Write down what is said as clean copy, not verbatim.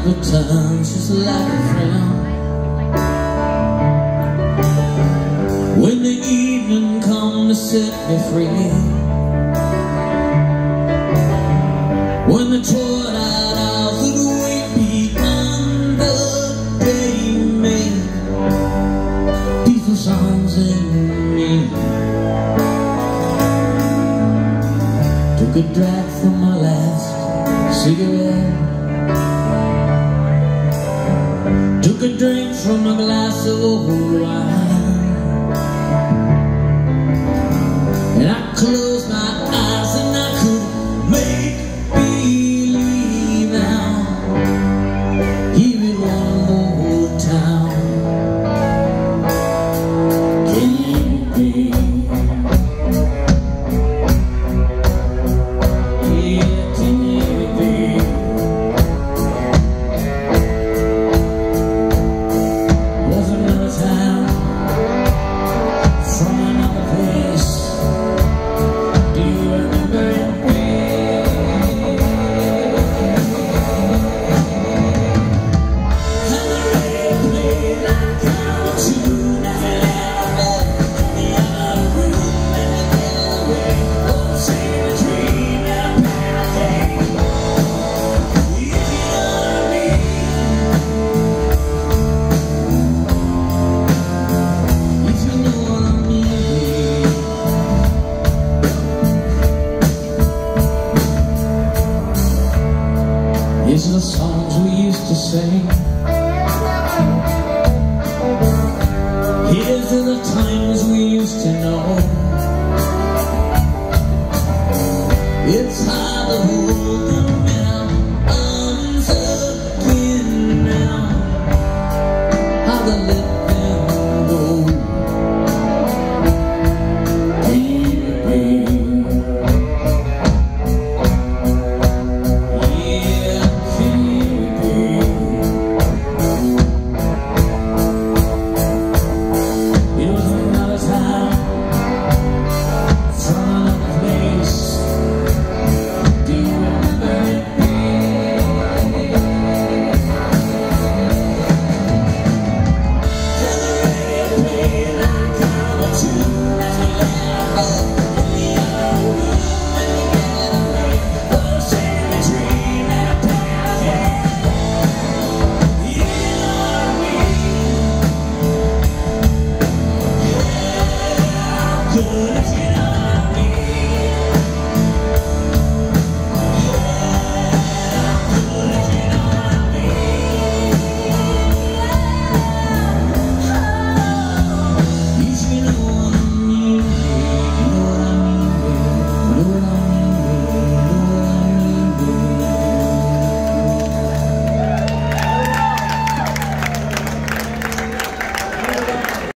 returns just like a friend. When the evening comes to set me free, when the twilight hours that wait beyond the day make peaceful songs in me. Took a drag from my last cigarette, took a drink from a glass of wine, and I closed my eyes and I could make believe now. Hear it one more time. Can you be? Yeah, can you be? Was another time from another place. Do you remember it? These are the songs we used to sing. Here's are the times we used to know.